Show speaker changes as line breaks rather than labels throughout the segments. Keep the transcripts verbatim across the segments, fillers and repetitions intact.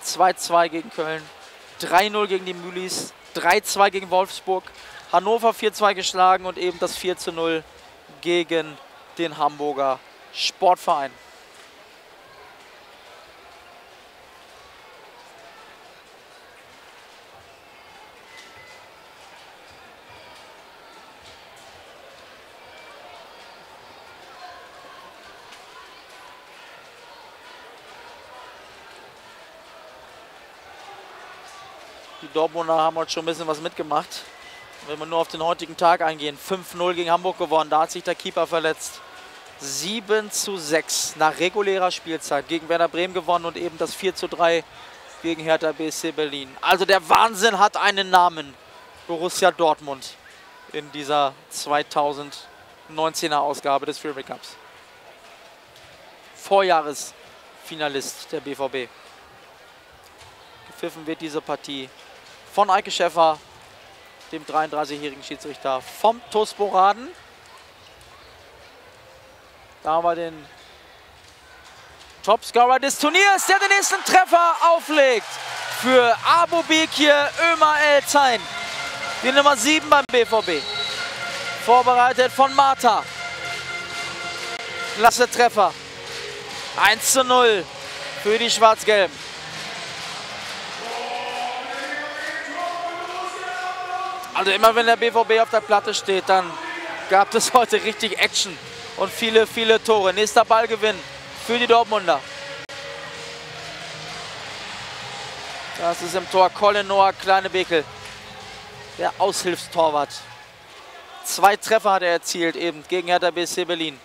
zwei zwei gegen Köln, drei null gegen die Mühlis, drei zwei gegen Wolfsburg, Hannover vier zwei geschlagen und eben das vier zu null gegen den Hamburger Sportverein. Die Dortmunder haben heute schon ein bisschen was mitgemacht. Wenn wir nur auf den heutigen Tag eingehen, fünf null gegen Hamburg gewonnen, da hat sich der Keeper verletzt. sieben zu sechs nach regulärer Spielzeit gegen Werder Bremen gewonnen und eben das vier zu drei gegen Hertha B S C Berlin. Also der Wahnsinn hat einen Namen. Borussia Dortmund in dieser zweitausendneunzehner Ausgabe des Fury Cups. Vorjahresfinalist der B V B. Gepfiffen wird diese Partie von Eike Schäffer, dem dreiunddreißigjährigen Schiedsrichter vom T U S Boraden. Da haben wir den Topscorer des Turniers, der den nächsten Treffer auflegt für Abu Bekir Ömer El Zain, die Nummer sieben beim B V B. Vorbereitet von Marta. Klasse Treffer. eins zu null für die Schwarz-Gelben. Also immer wenn der B V B auf der Platte steht, dann gab es heute richtig Action und viele, viele Tore. Nächster Ballgewinn für die Dortmunder. Das ist im Tor Colin Noah Kleine-Bekel, der Aushilfstorwart. Zwei Treffer hat er erzielt eben gegen Hertha B S C Berlin.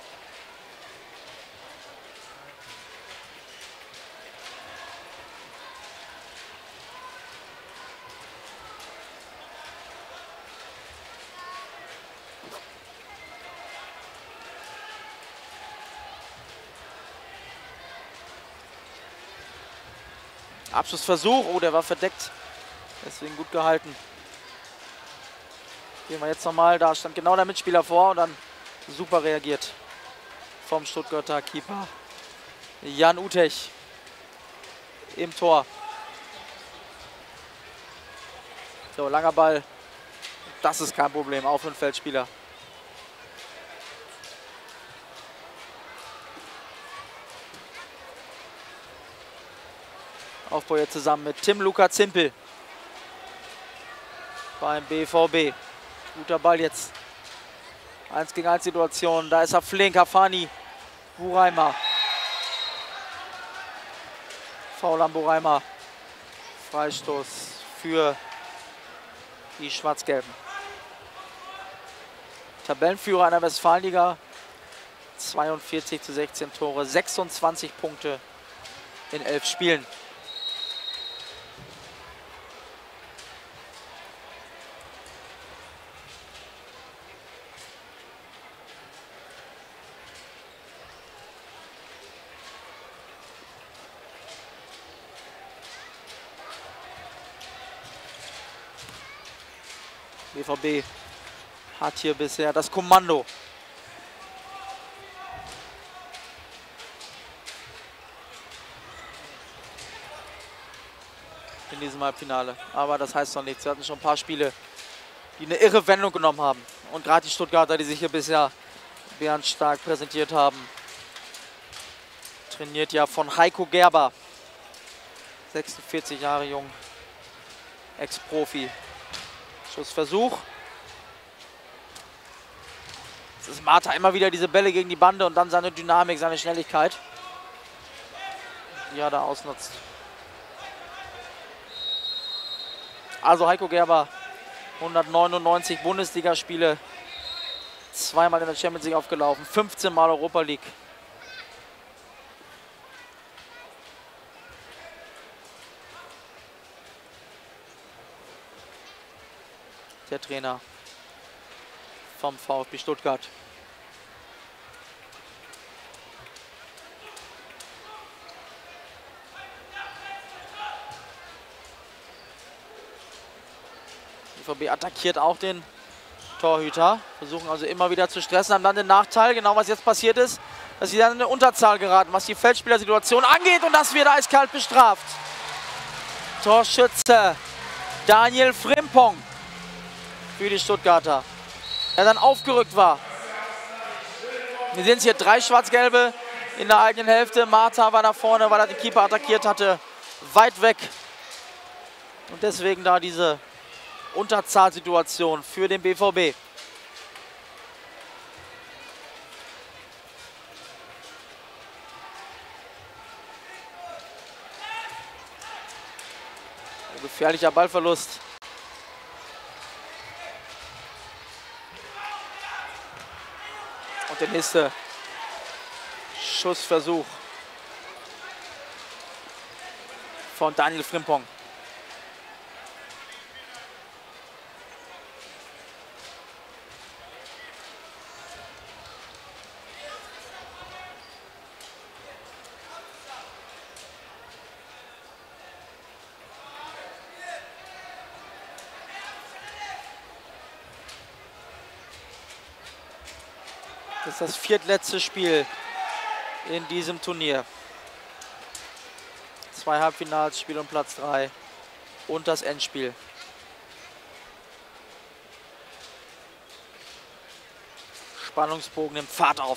Abschlussversuch, oh, der war verdeckt, deswegen gut gehalten. Gehen wir jetzt nochmal, da stand genau der Mitspieler vor und dann super reagiert vom Stuttgarter Keeper Jan Utech im Tor. So, langer Ball, das ist kein Problem, auch für einen Feldspieler. Aufbau jetzt zusammen mit Tim Luca Zimpel beim B V B. Guter Ball jetzt. eins gegen eins Situation. Da ist er flink. Hafani. Buraimer. Foul an Buraimer. Freistoß für die Schwarz-Gelben. Tabellenführer einer Westfalenliga. zweiundvierzig zu sechzehn Tore. sechsundzwanzig Punkte in elf Spielen. B V B hat hier bisher das Kommando. In diesem Halbfinale. Aber das heißt noch nichts. Wir hatten schon ein paar Spiele, die eine irre Wendung genommen haben. Und gerade die Stuttgarter, die sich hier bisher bärenstark präsentiert haben. Trainiert ja von Heiko Gerber. sechsundvierzig Jahre jung. Ex-Profi. Schussversuch. Es ist Marta immer wieder diese Bälle gegen die Bande und dann seine Dynamik, seine Schnelligkeit, die er da ausnutzt. Also Heiko Gerber, hundertneunundneunzig Bundesligaspiele, zweimal in der Champions League aufgelaufen, fünfzehn Mal Europa League. Der Trainer vom VfB Stuttgart. B V B attackiert auch den Torhüter, versuchen also immer wieder zu stressen, haben dann den Nachteil, genau was jetzt passiert ist, dass sie dann in eine Unterzahl geraten, was die Feldspielersituation angeht, und das wird eiskalt bestraft. Torschütze Daniel Frimpong für die Stuttgarter, der dann aufgerückt war. Wir sehen es hier, drei Schwarz-Gelbe in der eigenen Hälfte. Martha war da vorne, weil er den Keeper attackiert hatte, weit weg. Und deswegen da diese Unterzahlsituation für den B V B. Gefährlicher Ballverlust. Und der nächste Schussversuch von Daniel Frimpong. Das ist das viertletzte Spiel in diesem Turnier. Zwei Halbfinals, Spiel um Platz drei und das Endspiel. Spannungsbogen nimmt Fahrt auf.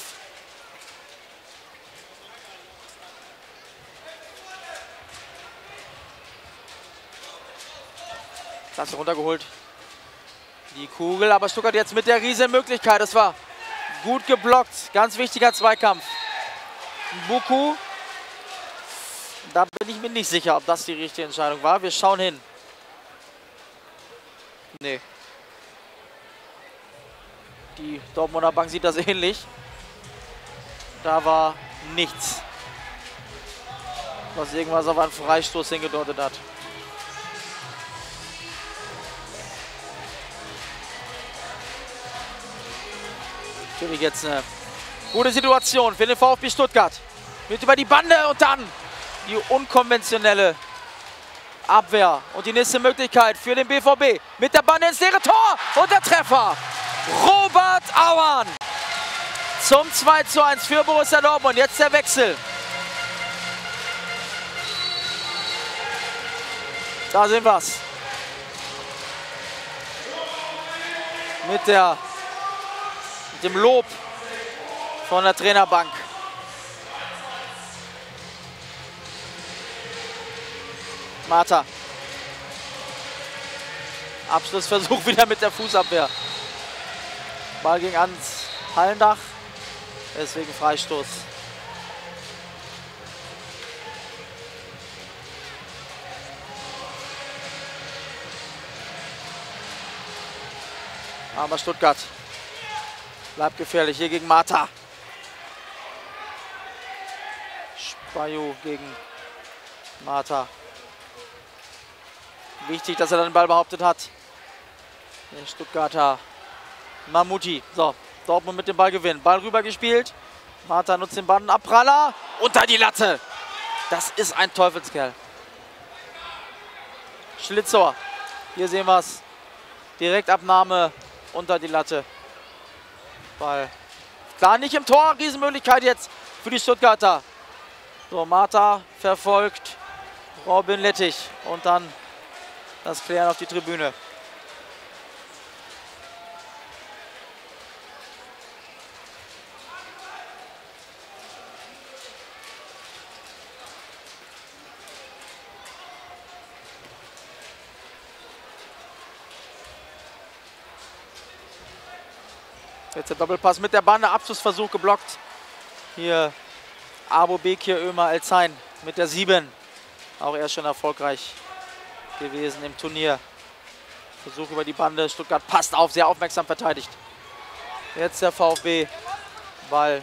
Klasse runtergeholt. Die Kugel, aber Stuttgart jetzt mit der riesen Möglichkeit. Das war gut geblockt. Ganz wichtiger Zweikampf. Buku. Da bin ich mir nicht sicher, ob das die richtige Entscheidung war. Wir schauen hin. Nee. Die Dortmunder Bank sieht das ähnlich. Da war nichts, was irgendwas auf einen Freistoß hingedeutet hat. Natürlich jetzt eine gute Situation für den VfB Stuttgart. Mit über die Bande und dann die unkonventionelle Abwehr. Und die nächste Möglichkeit für den B V B. Mit der Bande ins leere Tor und der Treffer. Robert Auern zum zwei zu eins für Borussia Dortmund. Jetzt der Wechsel. Da sehen wir es. Mit der mit dem Lob von der Trainerbank. Martha. Abschlussversuch wieder mit der Fußabwehr. Ball ging ans Hallendach. Deswegen Freistoß. Aber Stuttgart bleibt gefährlich hier gegen Martha. Spayu gegen Martha. Wichtig, dass er dann den Ball behauptet hat. Der Stuttgarter Mamouti. So, Dortmund mit dem Ball gewinnen. Ball rüber gespielt. Martha nutzt den Bandenabpraller. Unter die Latte. Das ist ein Teufelskerl. Schlitzohr. Hier sehen wir es. Direktabnahme unter die Latte. Ball klar nicht im Tor. Riesenmöglichkeit jetzt für die Stuttgarter. So, Martha verfolgt Robin Lettich. Und dann das Klären auf die Tribüne. Jetzt der Doppelpass mit der Bande, Abschlussversuch geblockt. Hier Abo Bekir Ömer Elzain mit der sieben. Auch er schon erfolgreich gewesen im Turnier. Versuch über die Bande, Stuttgart passt auf, sehr aufmerksam verteidigt. Jetzt der VfB, Ball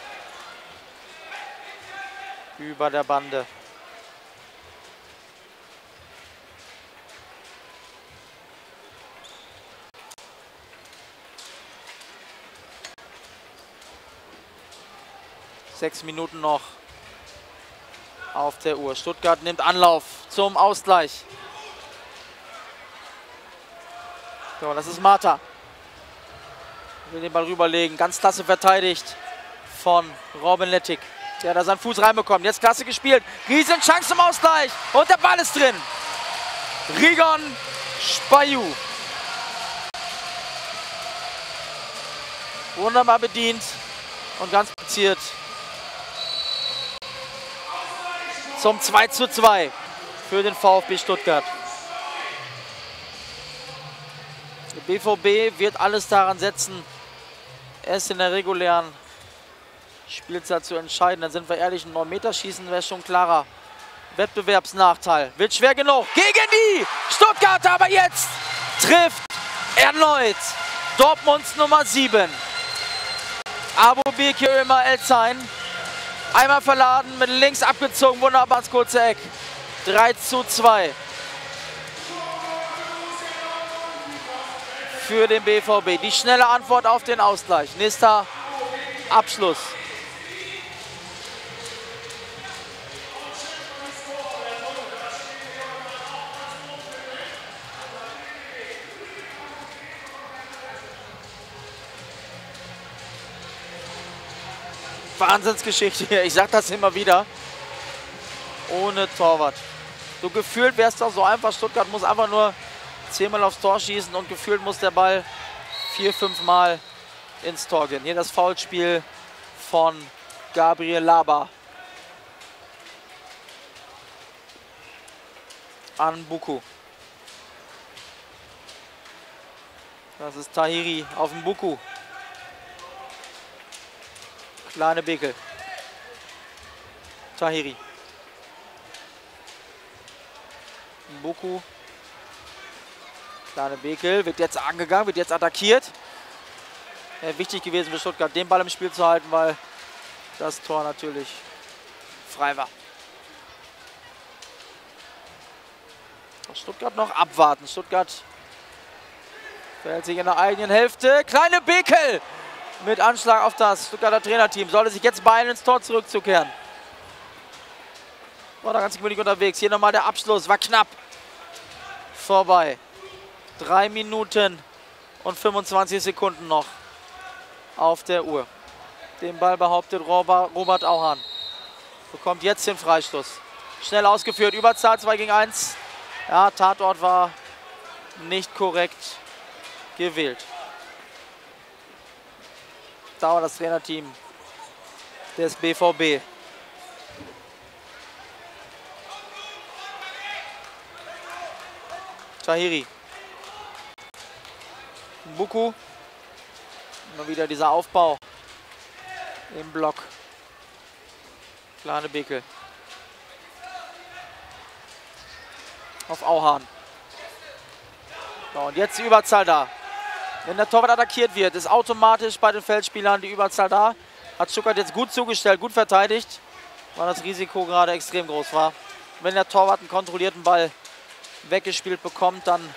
über der Bande. Sechs Minuten noch auf der Uhr. Stuttgart nimmt Anlauf zum Ausgleich. So, das ist Martha. Will den Ball rüberlegen. Ganz klasse verteidigt von Robin Lettich. Der da seinen Fuß reinbekommt. Jetzt klasse gespielt. Riesen Chance zum Ausgleich. Und der Ball ist drin. Rigon Spayu. Wunderbar bedient und ganz platziert zum zwei zu zwei für den VfB Stuttgart. Der B V B wird alles daran setzen, es in der regulären Spielzeit zu entscheiden. Dann sind wir ehrlich, ein neun Meter Schießen wäre schon klarer Wettbewerbsnachteil. Wird schwer genug gegen die Stuttgarter, aber jetzt trifft erneut Dortmunds Nummer sieben. Abubekir Ömer Elzain. Einmal verladen, mit links abgezogen, wunderbar ins kurze Eck. drei zu zwei. Für den B V B. Die schnelle Antwort auf den Ausgleich. Nächster Abschluss. Wahnsinnsgeschichte hier. Ich sag das immer wieder. Ohne Torwart. So gefühlt wäre es doch so einfach. Stuttgart muss einfach nur zehnmal aufs Tor schießen und gefühlt muss der Ball vier, fünf Mal ins Tor gehen. Hier das Foulspiel von Gabriel Laba an Buku. Das ist Tahiri auf den Buku. Kleine Bekel. Tahiri. Buku. Kleine Bekel. Wird jetzt angegangen, wird jetzt attackiert. Ja, wichtig gewesen für Stuttgart, den Ball im Spiel zu halten, weil das Tor natürlich frei war. Stuttgart noch abwarten. Stuttgart verhält sich in der eigenen Hälfte. Kleine Bekel mit Anschlag auf das Stuttgarter Trainerteam. Sollte sich jetzt beeilen, ins Tor zurückzukehren. War da ganz gemütlich unterwegs. Hier nochmal der Abschluss. War knapp vorbei. Drei Minuten und fünfundzwanzig Sekunden noch auf der Uhr. Den Ball behauptet Robert Auhan. Bekommt jetzt den Freistoß. Schnell ausgeführt. Überzahl zwei gegen eins. Ja, Tatort war nicht korrekt gewählt. Dauert das Trainerteam des B V B. Tahiri. Buku. Immer wieder dieser Aufbau im Block. Kleine Bekel. Auf Auhan. So, und jetzt die Überzahl da. Wenn der Torwart attackiert wird, ist automatisch bei den Feldspielern die Überzahl da. Hat Stuttgart jetzt gut zugestellt, gut verteidigt, weil das Risiko gerade extrem groß war. Wenn der Torwart einen kontrollierten Ball weggespielt bekommt, dann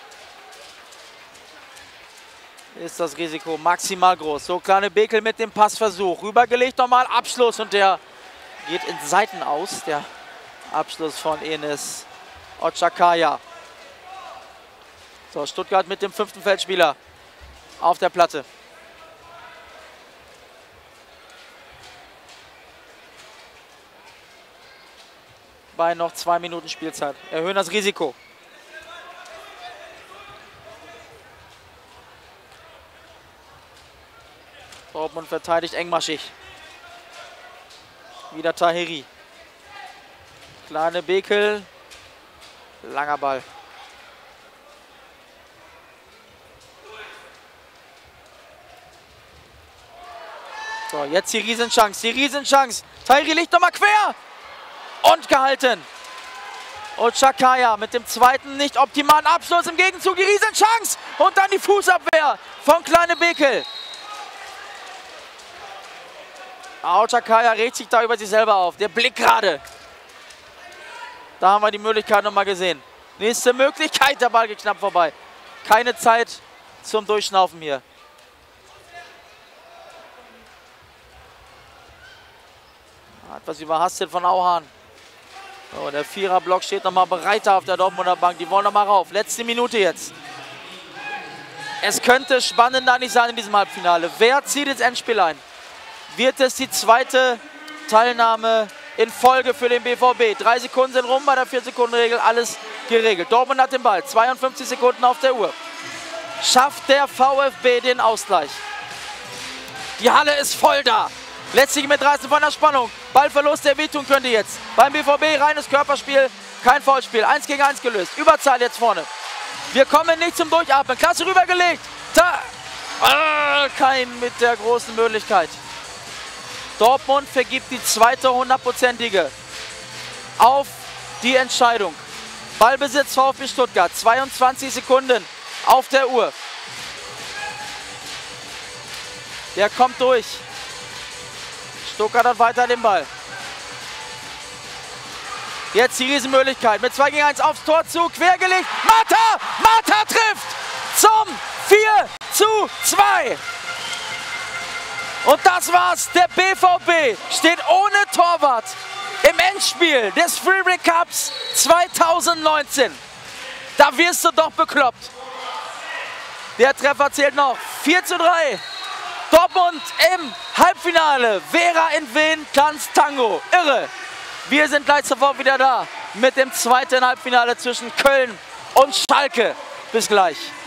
ist das Risiko maximal groß. So, kleine Bekel mit dem Passversuch. Rübergelegt nochmal, Abschluss und der geht in Seiten aus. Der Abschluss von Enes Ochakaya. So, Stuttgart mit dem fünften Feldspieler auf der Platte. Bei noch zwei Minuten Spielzeit. Erhöhen das Risiko. Dortmund verteidigt engmaschig. Wieder Tahiri. Kleine Bekel. Langer Ball. So, jetzt die Riesenchance, die Riesenchance. Tahiri legt nochmal quer. Und gehalten. Ochakaya mit dem zweiten nicht optimalen Abschluss. Im Gegenzug die Riesenchance. Und dann die Fußabwehr von Kleine Bekel. Ochakaya regt sich da über sich selber auf. Der Blick gerade. Da haben wir die Möglichkeit nochmal gesehen. Nächste Möglichkeit, der Ball geht knapp vorbei. Keine Zeit zum Durchschnaufen hier. Etwas überhastet von Auhan. So, der Viererblock steht nochmal bereit da auf der Dortmunder Bank. Die wollen nochmal rauf. Letzte Minute jetzt. Es könnte spannender nicht sein in diesem Halbfinale. Wer zieht ins Endspiel ein? Wird es die zweite Teilnahme in Folge für den B V B. Drei Sekunden sind rum bei der vier Sekunden Regel, alles geregelt. Dortmund hat den Ball, zweiundfünfzig Sekunden auf der Uhr. Schafft der VfB den Ausgleich. Die Halle ist voll da. Letztlich mit dreißig von der Spannung. Ballverlust, der wehtun könnte jetzt. Beim B V B reines Körperspiel, kein Foulspiel. eins gegen eins gelöst. Überzahl jetzt vorne. Wir kommen nicht zum Durchatmen. Klasse rübergelegt. Da. Ah, kein mit der großen Möglichkeit. Dortmund vergibt die zweite hundertprozentige auf die Entscheidung. Ballbesitz VfB Stuttgart. zweiundzwanzig Sekunden auf der Uhr. Der kommt durch. Stuttgart hat weiter den Ball. Jetzt die Riesenmöglichkeit mit zwei gegen eins aufs Tor zu. Quergelegt. Mata! Mata trifft zum vier zu zwei. Und das war's. Der B V B steht ohne Torwart im Endspiel des Freeway Cups zweitausendneunzehn. Da wirst du doch bekloppt. Der Treffer zählt noch. vier zu drei. Dortmund im Halbfinale. Vera in Wien, Tanz Tango. Irre. Wir sind gleich sofort wieder da mit dem zweiten Halbfinale zwischen Köln und Schalke. Bis gleich.